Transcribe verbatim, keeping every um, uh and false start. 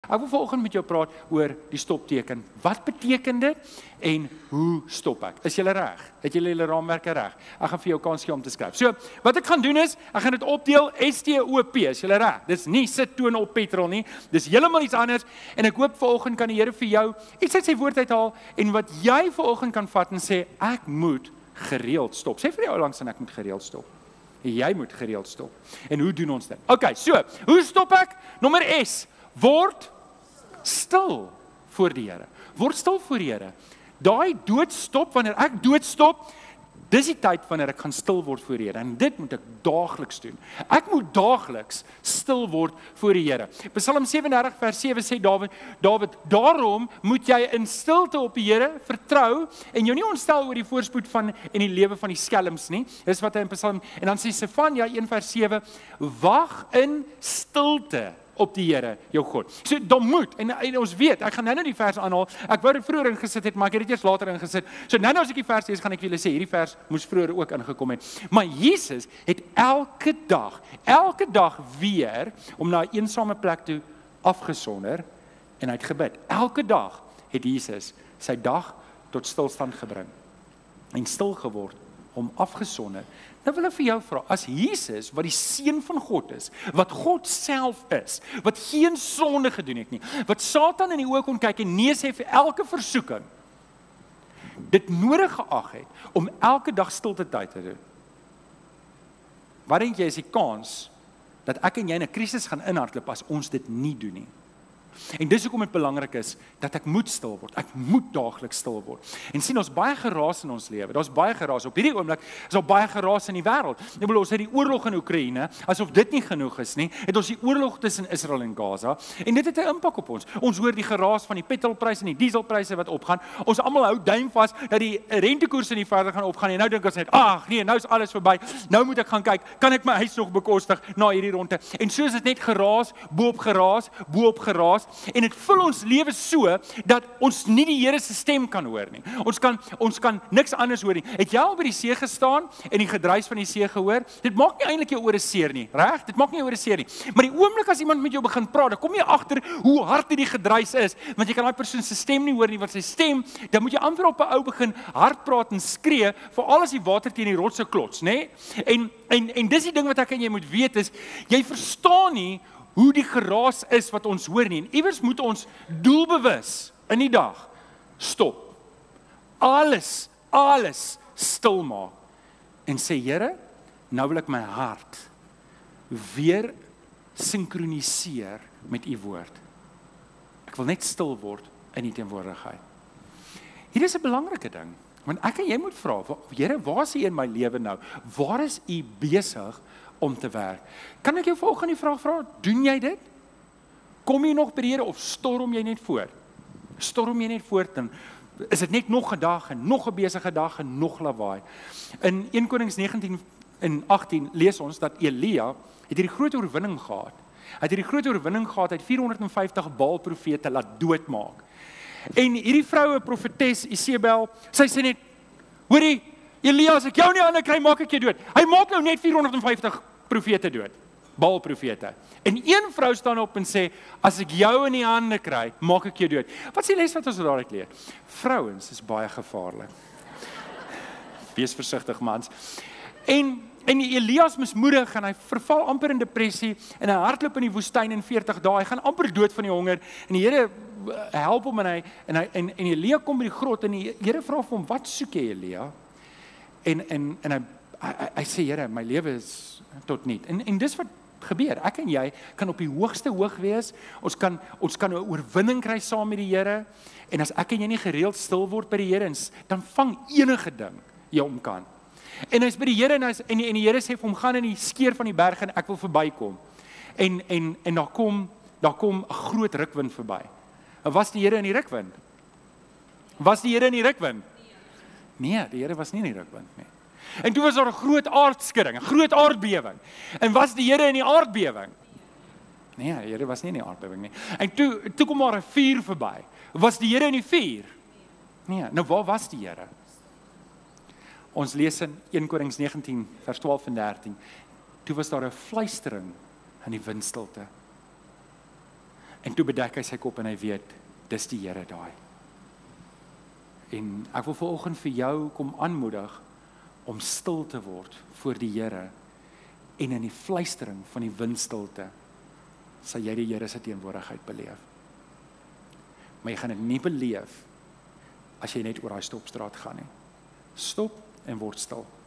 Ek wil vanoggend met jou praat oor die stopteken. Wat beteken dit en hoe stop ek? Is julle reg? Het julle julle raamwerke reg? Ek gaan vir jou kans gee om te skryf. So, wat ek gaan doen is, ek gaan dit opdeel S T O P, is julle reg? Dis nie sit toon op petrol nie, dis heeltemal iets anders, en ek hoop vanoggend kan die Here vir jou iets uit sy woord uithaal, en wat jy vanoggend kan vat en sê, ek moet gereeld stop. Sê vir jou langs en ek moet gereeld stop. Jy moet gereeld stop. En hoe doen ons dit? Ok, so, hoe stop ek? Nommer S, word stil voor die Here. Word stil voor die Here. Daai doodstop, wanneer ek doodstop, dis die tyd wanneer ek gaan stil word voor die Here. En dit moet ek daagliks doen. Ek moet daagliks stil word voor die Here. Psalm sewe en dertig vers sewe sê Dawid, Dawid, daarom moet jy in stilte op die Here vertrou en jou nie ontstel oor die voorspoed van en die lewe van die skelms nie. Dis wat hy in Psalm, en dan sê Sefanja een vers sewe, wag in stilte op die Here, jou God. So, dan moet, en, en ons weet, ek gaan nou nou die vers aanhaal, ek wou dit vroeër ingesit het, maar ek het dit eers later ingesit, so nou nou as ek die vers lees, gaan ek vir julle sê, hierdie vers moes vroeër ook ingekom het, maar Jesus het elke dag, elke dag weer, om na 'n eensame plek toe afgesonder, en hy het gebid, elke dag het Jesus sy dag tot stilstand gebring, en stil geword, om afgesonder. Nou wil ek vir jou vra, as Jesus, wat die seun van God is, wat God self is, wat geen sonde gedoen het nie, wat Satan in die oë kon kyk en nee sê vir elke versoeking, dit nodig geag het, om elke dag stilte tyd te doen. Wat dink jy is die kans, dat ek en jy in 'n krisis gaan inhardloop, as ons dit nie doen nie? En dis hoekom dit belangrik is, dat ek moet stil word, ek moet daagliks stil word. En sien, ons baie geraas in ons lewe, daar's baie geraas, op hierdie oomblik is daar baie geraas in die wêreld. Ek bedoel, ons het die oorlog in Oekraïne, asof dit nie genoeg is nie, het ons die oorlog tussen Israel en Gaza, en dit het 'n impak op ons. Ons hoor die geraas van die petrolpryse en die dieselpryse wat opgaan, ons almal hou duim vas, dat die rentekoerse nie verder gaan opgaan, en nou dink ons net, ag nee, nou is alles verby, nou moet ek gaan kyk, kan ek my huis nog bekostig, na hierdie ronde, en so is dit net geraas, bo-op geraas, bo-op geraas, en dit vul ons lewe so, dat ons nie die Here se stem kan hoor nie. Ons kan, ons kan niks anders hoor nie. Het jy al by die see gestaan, en die gedruis van die see gehoor? Dit maak nie eintlik jou ore seer nie, reg? Dit maak nie jou ore seer nie. Maar die oomblik as iemand met jou begin praat, dan kom jy agter hoe hard die gedruis is, want jy kan daai persoon se stem nie hoor nie, want sy stem, dan moet jy amper op 'n ou begin hard praat en skree, veral as die water teen die rotse klots, nê? En, en, en dis die ding wat ek en jy moet weet is, jy verstaan nie, hoe die geraas is wat ons hoor nie, en iewers moet ons doelbewus in die dag stop, alles, alles stil maak, en sê, Here, nou wil ek my hart weer synkroniseer met u woord. Ek wil net stil word in die teenwoordigheid. Hier is 'n belangrike ding, want ek en jy moet vra, Here, waar is u in my lewe nou? Waar is u besig om te werk? Kan ek jou vanoggend die vraag vra, doen jy dit? Kom jy nog by die Here of storm jy net voort? Storm jy net voort en is dit net nog 'n dag en nog 'n besige dag en nog lawaai? In Eerste Konings negentien en agttien lees ons dat Elia het hierdie groot oorwinning gehad. Hy het hierdie groot oorwinning gehad, hy het vierhonderd vyftig Baal profete laat doodmaak. En hierdie vroue profetes Isabel, sy sê net, hoorie, Elia, as ek jou nie aan kry, maak ek jou dood. Hy maak nou net vierhonderd vyftig profete dood, Baal profete. En een vrou staan op en sê, as ek jou in die hande kry, maak ek jou dood. Wat is die les wat ons daaruit leer? Vrouens is baie gevaarlik. Wees versigtig, mans. En, en Elias mismoedig, en hy verval amper in depressie, en hy hardloop in die woestyn in veertig dae, hy gaan amper dood van die honger, en die Here help hom, en hy, en, hy, en, en Elia kom by die grot, en die Here vra vir hom, wat soek jy, Elia? En, en, en hy, hy, hy sê, Here, my lewe is tot niet. En, en dis wat gebeur, ek en jy kan op die hoogste hoog wees, ons kan, ons kan 'n oorwinning kry saam met die Here, en as ek en jy nie gereeld stil word by die Here, dan vang enige ding jou omkant. En hy's by die Here, en, hy is, en, die, en die Here sê vir hom, gaan in die skeer van die berg, en ek wil verbykom. En, en, en daar kom, daar kom 'n groot rukwind verby. En was die Here in die rukwind? Was die Here in die rukwind? Nee, die Here was nie in die rukwind nie. En toe was daar 'n groot aardskudding, 'n groot aardbewing. En was die Here in die aardbewing? Nee, die Here was nie in die aardbewing nie. En toe, toe kom maar 'n vuur verby. Was die Here in die vuur? Nee, nou waar was die Here? Ons lees in Eerste Konings negentien, vers twaalf en dertien. Toe was daar 'n fluistering in die windstilte. En toe bedek hy sy kop en hy weet, dis die Here daai. En ek wil vanoggend vir jou kom aanmoedig om stil te word voor die Here en in die fluistering van die windstilte sal jy die Here se teenwoordigheid beleef. Maar jy gaan dit nie beleef as jy net oor daai stopstraat gaan nie. Stop en word stil.